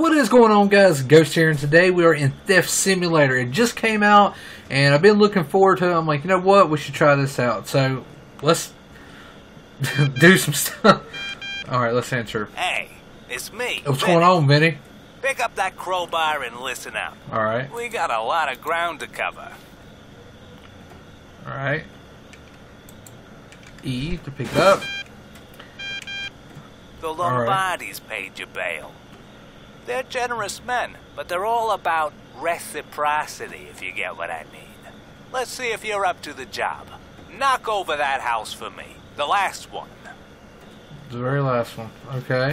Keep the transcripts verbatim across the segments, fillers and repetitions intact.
What is going on, guys? Ghost here, and today we are in Theft Simulator. It just came out, and I've been looking forward to it. I'm like, you know what? We should try this out. So, let's do some stuff. Alright, let's answer. Hey, it's me. What's Vinny. going on, Vinny? Pick up that crowbar and listen up. Alright. We got a lot of ground to cover. Alright. E to pick up. The Lombardis paid you bail. They're generous men, but they're all about reciprocity, if you get what I mean. Let's see if you're up to the job. Knock over that house for me. The last one. The very last one. Okay.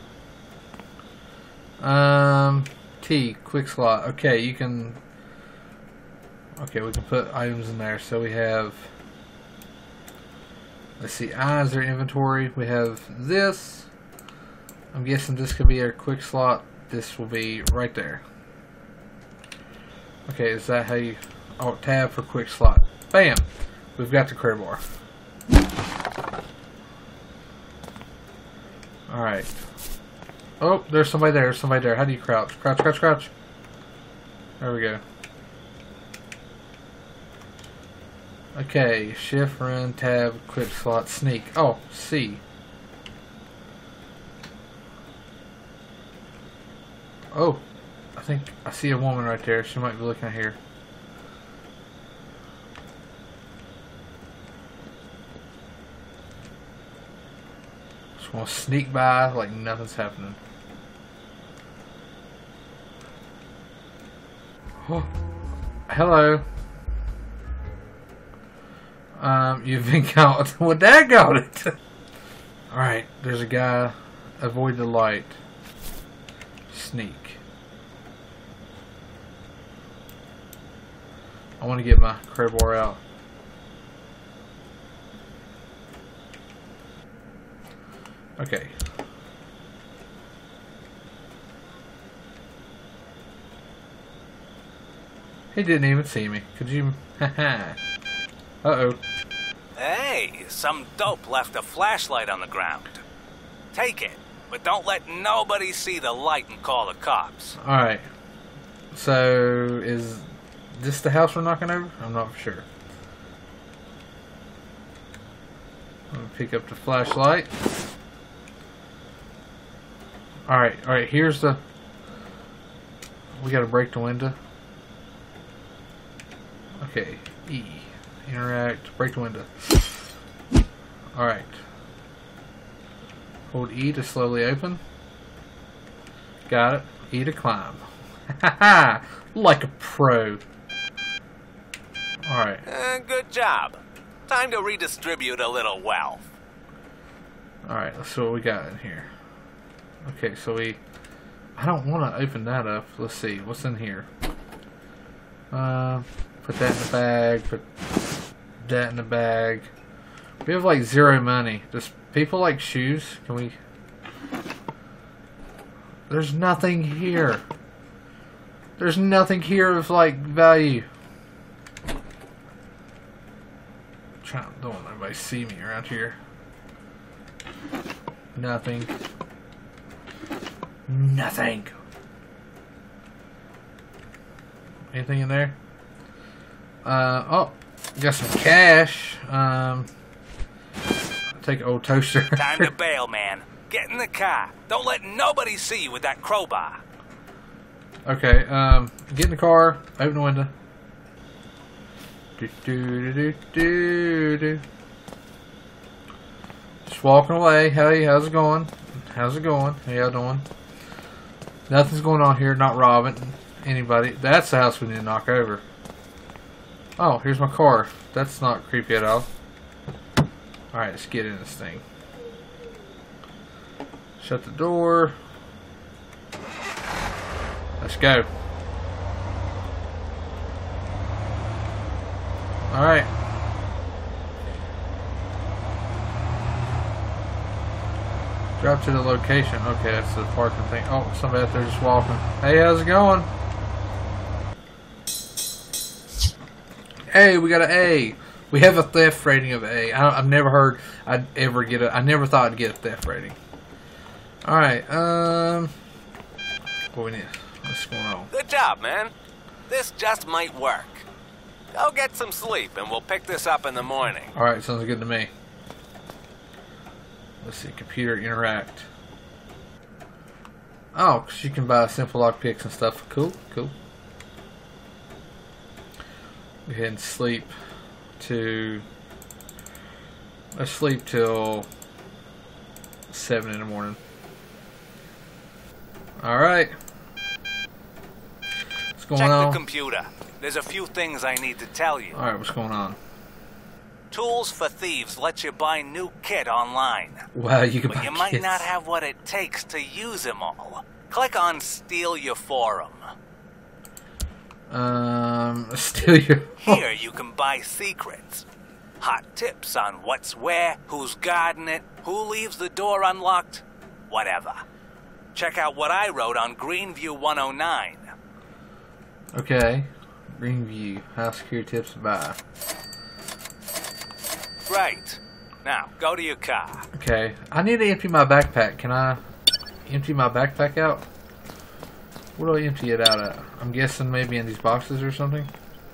Um, T, quick slot. Okay, you can... Okay, we can put items in there. So we have... Let's see, I is their inventory. We have this. I'm guessing this could be our quick slot. This will be right there. Okay, is that how you... Oh, tab for quick slot. Bam! We've got the crowbar. Alright. Oh, there's somebody there. There's somebody there. How do you crouch? Crouch, crouch, crouch. There we go. Okay, shift, run, tab, quick slot, sneak. Oh, C. Oh, I think I see a woman right there. She might be looking at here. Just gonna sneak by like nothing's happening. Oh, hello. Um, you've been caught. Well, that got it. Alright, there's a guy. Avoid the light. Sneak. I want to get my crowbar out. Okay. He didn't even see me. Could you? Haha. Uh-oh. Hey, some dope left a flashlight on the ground. Take it, but don't let nobody see the light and call the cops. Alright. So, is this the house we're knocking over? I'm not for sure. I'm gonna pick up the flashlight. Alright, alright, here's the... We gotta break the window. Okay, E. Interact, break the window. Alright. Hold E to slowly open. Got it. E to climb. Haha! Like a pro. Alright. Uh, good job. Time to redistribute a little wealth. Alright, let's see what we got in here. Okay, so we... I don't want to open that up. Let's see. What's in here? Uh, put that in the bag. Put that in the bag. We have like zero money. Does people like shoes? Can we... There's nothing here. There's nothing here of like value. Trying, don't want nobody see me around here. Nothing. Nothing. Anything in there? Uh oh, got some cash. Um, take an old toaster. Time to bail, man. Get in the car. Don't let nobody see you with that crowbar. Okay, um, get in the car, open the window. Do, do, do, do, do. Just walking away. Hey, how's it going? How's it going? How y'all doing? Nothing's going on here. Not robbing anybody. That's the house we need to knock over. Oh, here's my car. That's not creepy at all. Alright, let's get in this thing. Shut the door. Let's go. Alright. Drop to the location. Okay, that's the parking thing. Oh, somebody out there just walking. Hey, how's it going? Hey, we got an A. We have a theft rating of A. I, I've never heard I'd ever get a... I never thought I'd get a theft rating. Alright, um... What we need? What's going on? Good job, man. This just might work. Go get some sleep, and we'll pick this up in the morning. Alright, sounds good to me. Let's see, computer interact. Oh, because you can buy simple lockpicks and stuff. Cool, cool. Go ahead and sleep to... Let's sleep till seven in the morning. Alright. What's going Check on? the computer. There's a few things I need to tell you. Alright, what's going on? Tools for Thieves lets you buy new kit online. Wow, you can But buy you might kits. not have what it takes to use them all. Click on Steal Your Forum. Um, steal your... Here you can buy secrets. Hot tips on what's where, who's guarding it, who leaves the door unlocked, whatever. Check out what I wrote on Greenview one oh nine. Okay. Greenview. How secure tips to buy. Great. Now, go to your car. Okay. I need to empty my backpack. Can I empty my backpack out? What do I empty it out at? I'm guessing maybe in these boxes or something.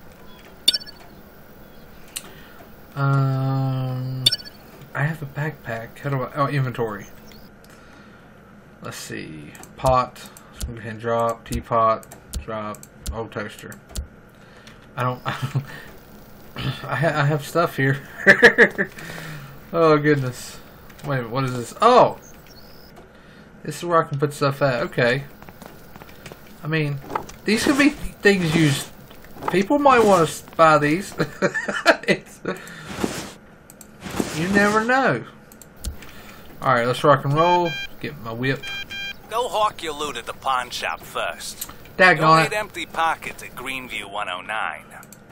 Um, I have a backpack. How do I... Oh, inventory. Let's see. Pot. So go ahead and drop. Teapot. Drop. Old toaster. I don't... I, don't, I, ha I have stuff here. Oh, goodness. Wait a minute. What is this? Oh! This is where I can put stuff at. Okay. I mean, these could be things used. People might want to buy these. It's, you never know. Alright, let's rock and roll. Get my whip. Go hawk your loot at the pawn shop first. Daggone You'll it. need empty pockets at Greenview one oh nine.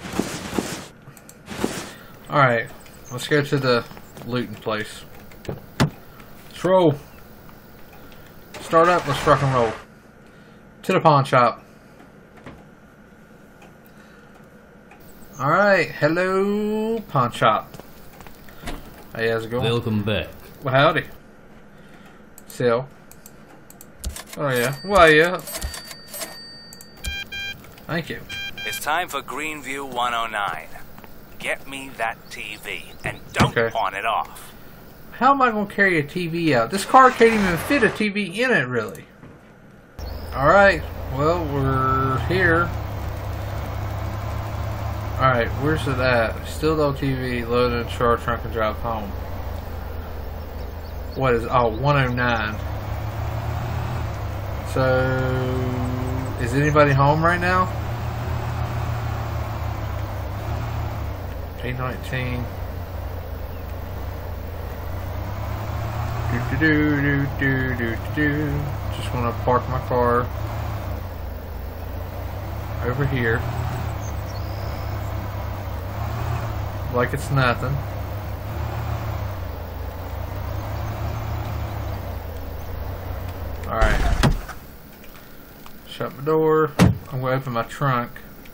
Alright, let's go to the looting place. Let's roll. Start up, let's rock and roll. To the pawn shop. Alright, hello, pawn shop. Hey, how's it going? Welcome back. Well, howdy. Sell. Oh, yeah. Well, yeah. Thank you. It's time for Greenview one oh nine. Get me that T V, and don't Okay. pawn it off. How am I going to carry a T V out? This car can't even fit a T V in it, really. Alright, well, we're here. Alright, where's it at? Still no T V, loaded, charge, trunk, and drive home. What is, oh, one oh nine. So, is anybody home right now? eight nineteen. Do do do do do do do. Just want to park my car over here like it's nothing. All right. Shut my door. I'm gonna open my trunk.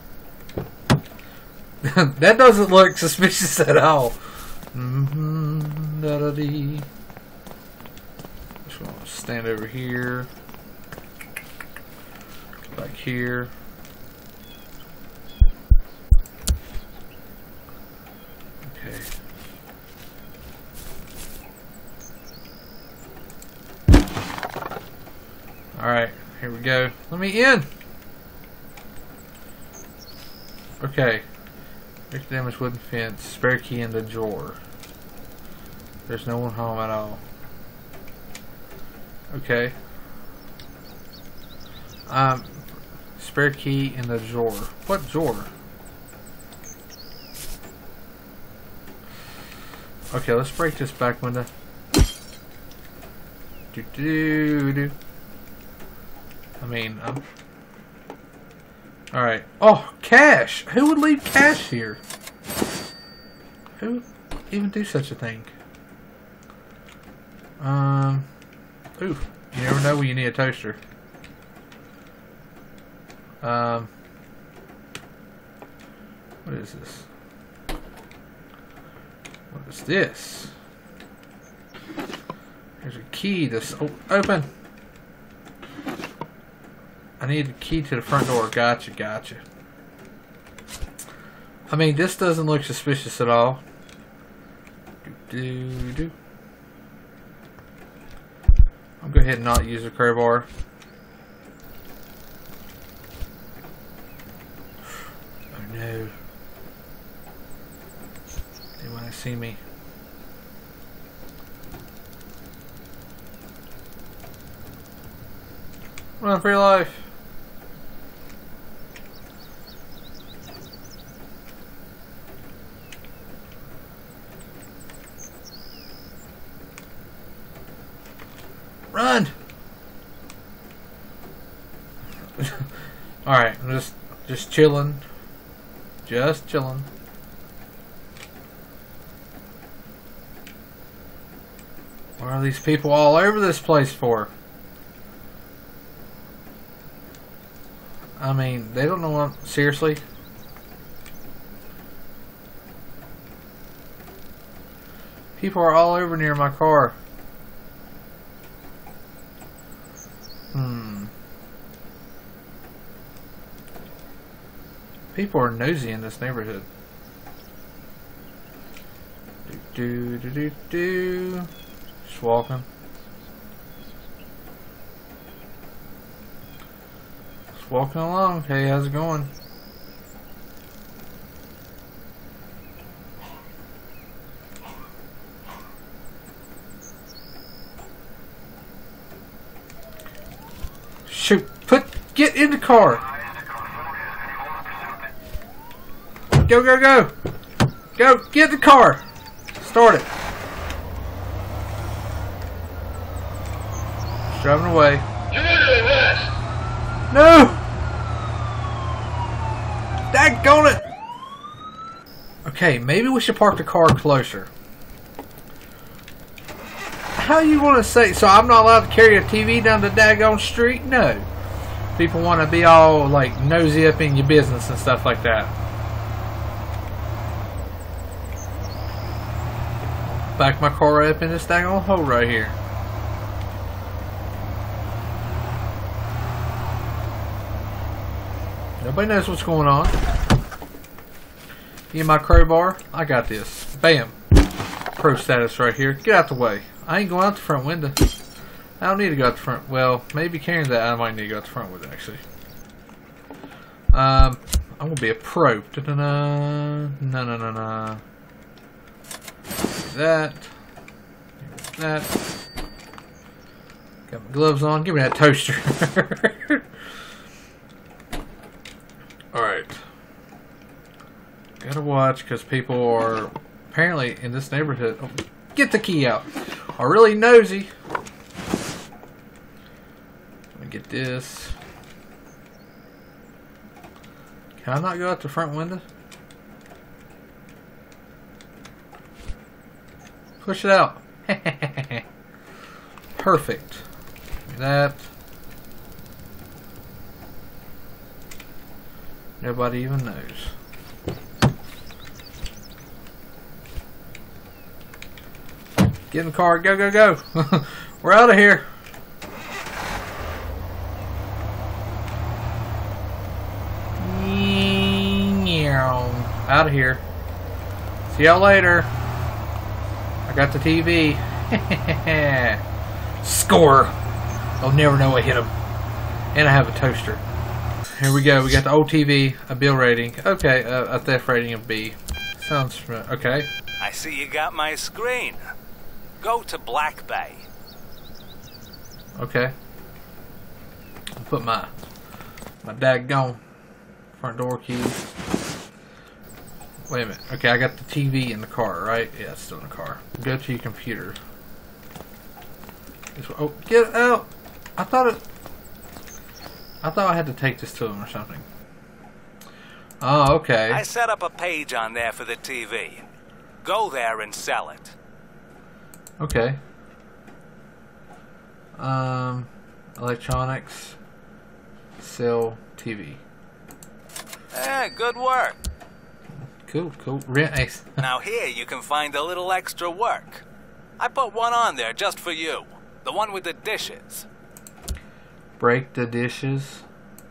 That doesn't look suspicious at all. Mm-hmm. Da-da-dee. Just want to stand over here. Back here. Okay. Alright, here we go. Let me in! Okay. Break the damaged wooden fence. Spare key in the drawer. There's no one home at all. Okay. Um, spare key in the drawer. What drawer? Okay, let's break this back window. Do do do. I mean, um. All right. Oh, cash. Who would leave cash here? Who would even do such a thing? Um. Ooh, you never know when you need a toaster. Um. What is this? What is this? There's a key. This oh, open. I need a key to the front door. Gotcha, gotcha. I mean, this doesn't look suspicious at all. Do, do, do. I'll go ahead and not use the crowbar. Oh no. They want to see me. Run for your life. Run! Alright, I'm just just chilling. Just chilling. What are these people all over this place for? I mean, they don't know what... Seriously? People are all over near my car. Hmm. People are nosy in this neighborhood. Do do do do do. Just walking. Just walking along. Hey, how's it going? Shoot! Put get in the car. Go go go! Go get the car. Start it. It's driving away. No! Daggone it! Okay, maybe we should park the car closer. How you want to say? So I'm not allowed to carry a T V down the daggone street? No. People want to be all like nosy up in your business and stuff like that. Back my car up in this daggone hole right here. Nobody knows what's going on. Give me my crowbar. I got this. Bam. Pro status right here. Get out the way. I ain't going out the front window. I don't need to go out the front. Well, maybe carrying that, I might need to go out the front with it, actually. Um, I'm going to be a pro. Da-da-da. No, no, no, no. That. That. Got my gloves on. Give me that toaster. Alright. Gotta watch, because people are apparently in this neighborhood. Oh, get the key out. Are really nosy. Let me get this. Can I not go out the front window? Push it out. Perfect. That. Nobody even knows. Get in the car. Go, go, go. We're out of here. Out of here. See y'all later. I got the T V. Score. They'll never know I hit them. And I have a toaster. Here we go. We got the old T V, a bill rating. Okay, uh, a theft rating of B. Sounds okay. I see you got my screen. Go to Black Bay. Okay. I'll put my my daggone front door keys. Wait a minute. Okay, I got the T V in the car, right? Yeah, it's still in the car. Go to your computer. This, oh, get out! I thought it. I thought I had to take this to him or something. Oh, okay. I set up a page on there for the T V. Go there and sell it. Okay. Um, electronics, sell T V. Eh, good work. Cool, cool. Rent. Now here you can find a little extra work. I put one on there just for you. The one with the dishes. Break the dishes.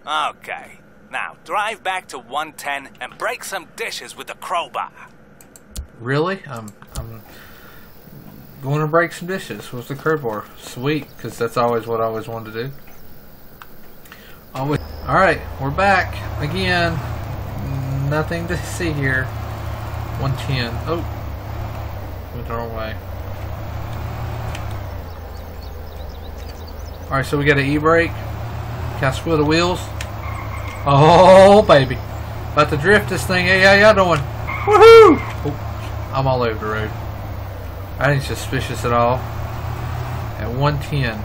Okay. Now, drive back to one ten and break some dishes with the crowbar. Really? I'm, I'm going to break some dishes with the crowbar. Sweet, because that's always what I always wanted to do. Always. Alright, we're back again. Nothing to see here. one ten. Oh. Went the wrong way. Alright, so we got an e-brake. Can I swivel the wheels? Oh, baby. About to drift this thing. Hey, how y'all doing? Woohoo! Oh, I'm all over the road. I ain't suspicious at all. At one ten.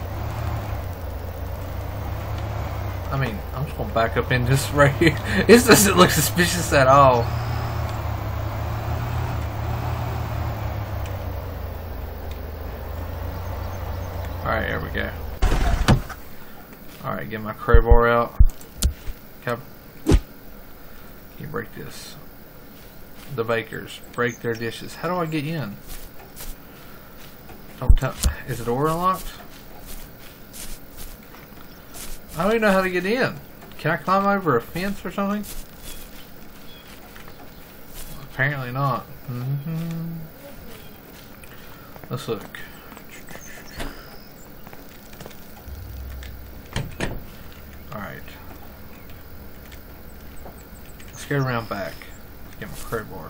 I mean, I'm just going to back up in this right here. This doesn't look suspicious at all. Alright, here we go. Alright, get my crowbar out. Can you break this? The bakers break their dishes. How do I get in? Don't tell. Is the door unlocked? I don't even know how to get in. Can I climb over a fence or something? Apparently not. Mm-hmm. Let's look. Alright. Let's get around back. Get my crowbar.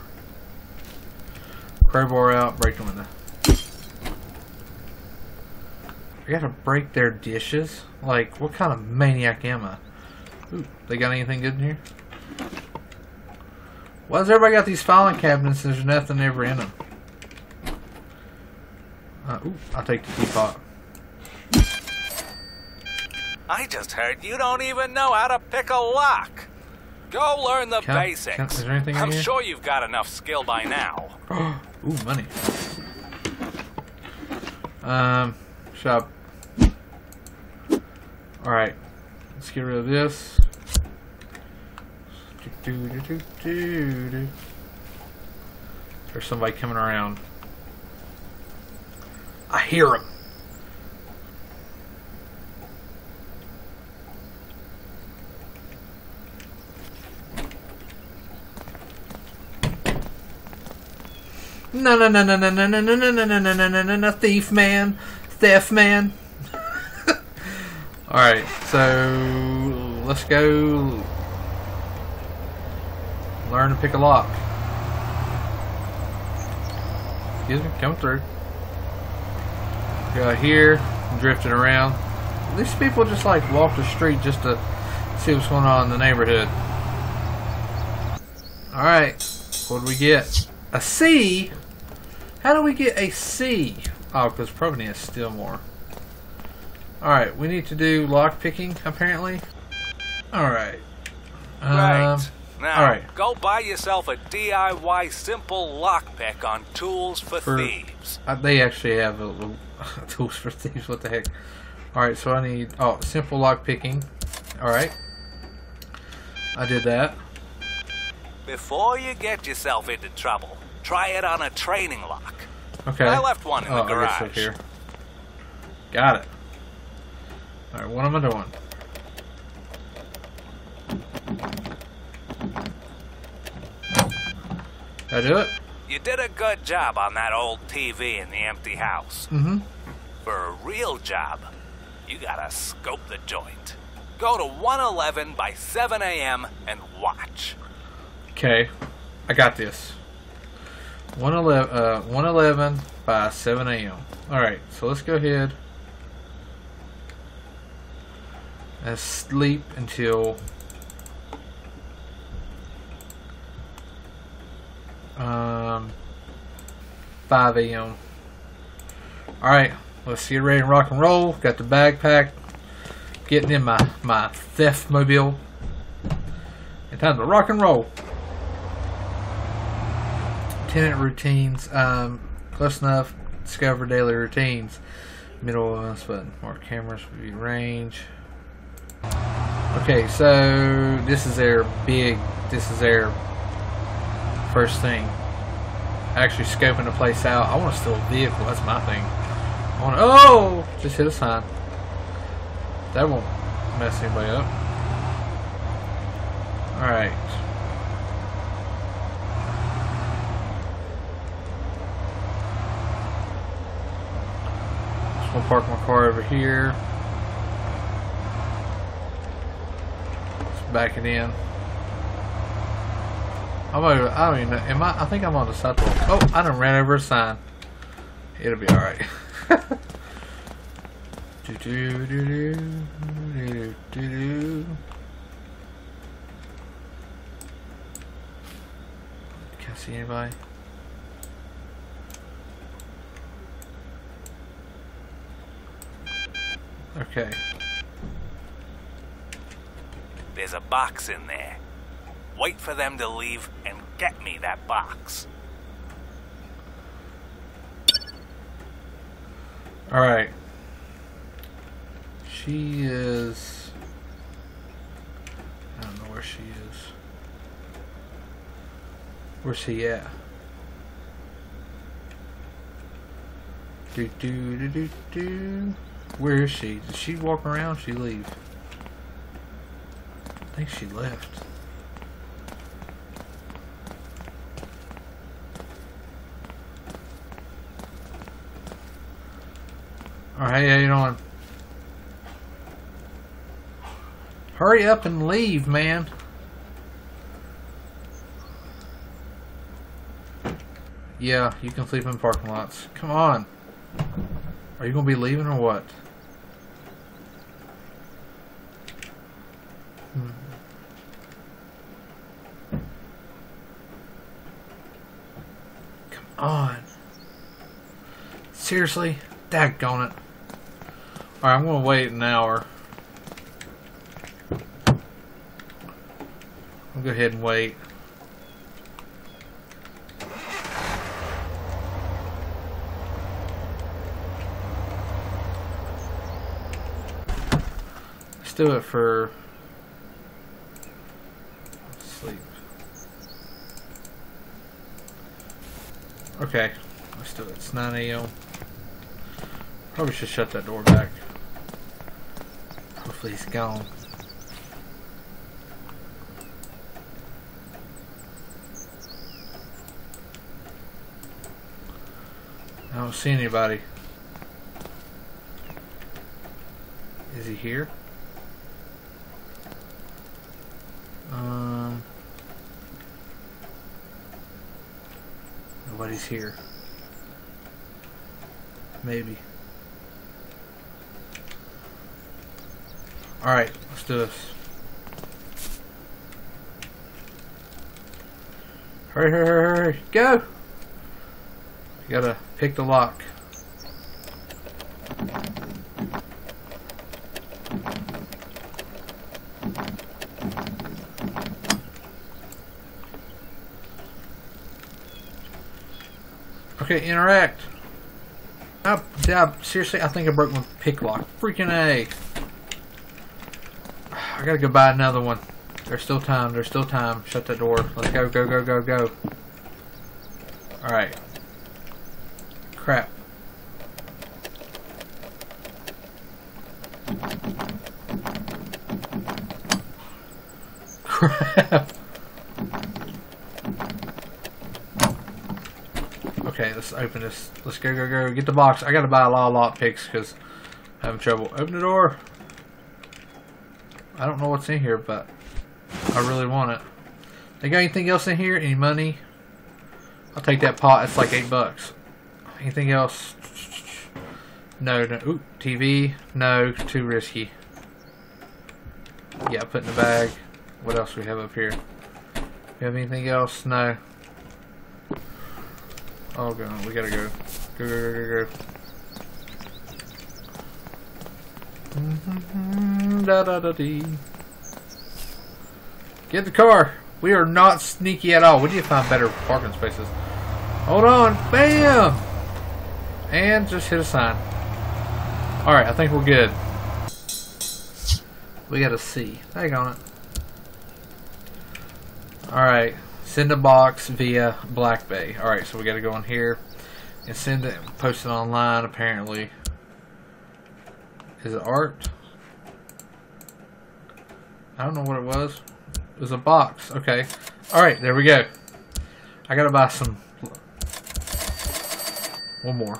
Crowbar out, break the window. I gotta break their dishes? Like, what kind of maniac am I? Ooh, they got anything good in here? Why does everybody got these filing cabinets and there's nothing ever in them? Uh, ooh, I'll take the teapot. I just heard you don't even know how to pick a lock. Go learn the Can I, basics. can, is there anything in I'm here? sure you've got enough skill by now. Ooh, money. Um, shop. Alright, let's get rid of this. Do, do, do, do, do. There's somebody coming around. I hear him. No, no, no, no, no, no, no, no, no, no, no, no, no, no, no, no, thief man, theft man. All right, so let's go learn to pick a lock. Excuse me, come through. Go out here, I'm drifting around. These people just like walk the street just to see what's going on in the neighborhood. All right, what do we get? A C? How do we get a C? Oh, because probably need to steal more. Alright, we need to do lock picking, apparently. Alright. Right. Um, now, alright. go buy yourself a D I Y simple lockpick on Tools for, For- Thieves. Uh, they actually have a little tools for thieves. What the heck? Alright, so I need... Oh, simple lock picking. Alright. I did that. Before you get yourself into trouble, try it on a training lock. Okay. I left one in oh, the garage. I guess up here. Got it. Alright, what am I doing? Did I do it? You did a good job on that old T V in the empty house. Mm-hmm. For a real job, you gotta scope the joint. Go to one eleven by seven A M and watch. Okay. I got this. one eleven, uh, one eleven by seven A M Alright, so let's go ahead and sleep until um, five A M Alright, let's get ready to rock and roll. Got the bag packed. Getting in my, my theft mobile. And time to rock and roll. Tenant routines. Um, close enough. Discover daily routines. Middle of mouse button. Mark cameras. View range. Okay, so this is their big. This is their first thing. Actually scoping the place out. I want to steal a vehicle. That's my thing. I want to. Oh, just hit a sign. That won't mess anybody up. Alright. So we'll park my car over here. Let's back it in. I'm over, I don't even know. Am I? I think I'm on the sidewalk. Oh, I done ran over a sign. It'll be alright. do, do, do, do, do, do, do. Can't see anybody. Okay. There's a box in there. Wait for them to leave and get me that box. Alright. She is... I don't know where she is. Where's she at? Do do do do do. Where is she? Did she walk around? She leave? I think she left. Alright, how you doing? Hurry up and leave, man. Yeah, you can sleep in parking lots. Come on. Are you gonna be leaving or what? Hmm. Come on. Seriously? Daggone it. Alright, I'm gonna wait an hour. I'll go ahead and wait. Let's do it for sleep. Okay, let's do it. It's nine A M Probably should shut that door back. Hopefully he's gone. I don't see anybody. Is he here? Um, nobody's here. Maybe. Alright, let's do this. Hurry, hurry, hurry, hurry. Go! You gotta pick the lock. Okay, interact. Oh, yeah, seriously, I think I broke my pick lock. Freaking A. I gotta go buy another one. There's still time. There's still time. Shut that door. Let's go, go, go, go, go. Alright. Crap. Crap. Okay, let's open this. Let's go, go, go. Get the box. I gotta buy a lot of lock picks because I'm having trouble. Open the door. I don't know what's in here, but I really want it. They got anything else in here? Any money? I'll take that pot. It's like eight bucks. Anything else? No, no. Ooh, T V? No, too risky. Yeah, put in the bag. What else do we have up here? You have anything else? No. Oh, God. We gotta go. Go, go, go, go, go. Mm-hmm. Da, da, da, dee. Get the car. We are not sneaky at all. We need to find better parking spaces. Hold on. Bam! And just hit a sign. Alright, I think we're good. We got a C. Hang on it. Alright. Send a box via Black Bay. Alright, so we got to go in here and send it, post it online apparently. Is it art? I don't know what it was. There's a box. Okay. Alright, there we go. I gotta buy some... One more.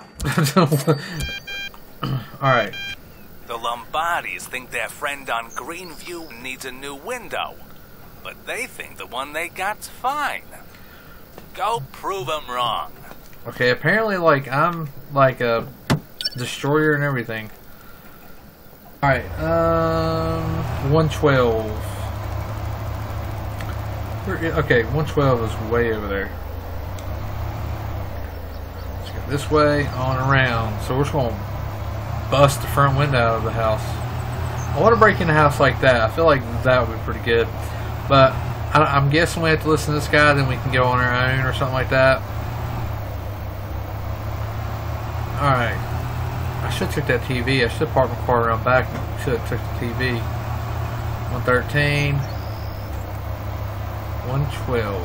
Alright. The Lombardis think their friend on Greenview needs a new window, but they think the one they got's fine. Go prove them wrong. Okay, apparently, like, I'm, like, a destroyer and everything. Alright, um... one twelve. Okay, one twelve is way over there. Let's go this way, on around. So we're just going to bust the front window out of the house. I want to break in a house like that. I feel like that would be pretty good. But I, I'm guessing we have to listen to this guy, then we can go on our own or something like that. Alright. I should have took that T V. I should have parked my car around back and should have took the T V. one thirteen. one twelve.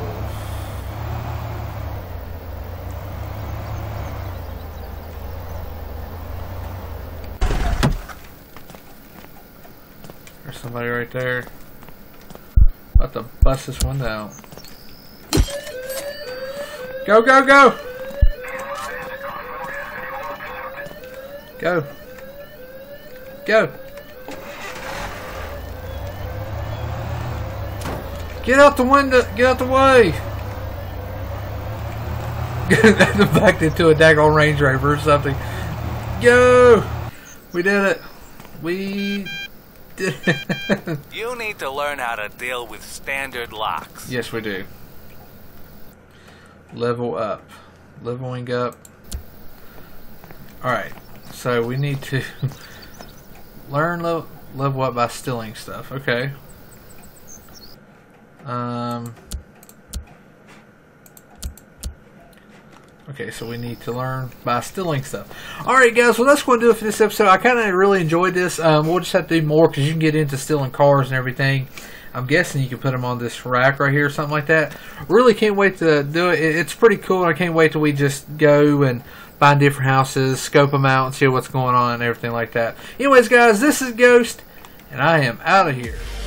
There's somebody right there. About to bust this window out. Go, go, go! Go. Go. Get out the window! Get out the way! Backed into a daggone Range Rover or something. Go! We did it. We did it. You need to learn how to deal with standard locks. Yes, we do. Level up. Leveling up. Alright. So we need to learn level, level up by stealing stuff. Okay. Um, okay, so we need to learn by stealing stuff. Alright guys, well that's going to do it for this episode. I kind of really enjoyed this. Um, we'll just have to do more because you can get into stealing cars and everything. I'm guessing you can put them on this rack right here or something like that. Really can't wait to do it. It's pretty cool. I can't wait till we just go and find different houses, scope them out, and see what's going on and everything like that. Anyways guys, this is Ghost, and I am out of here.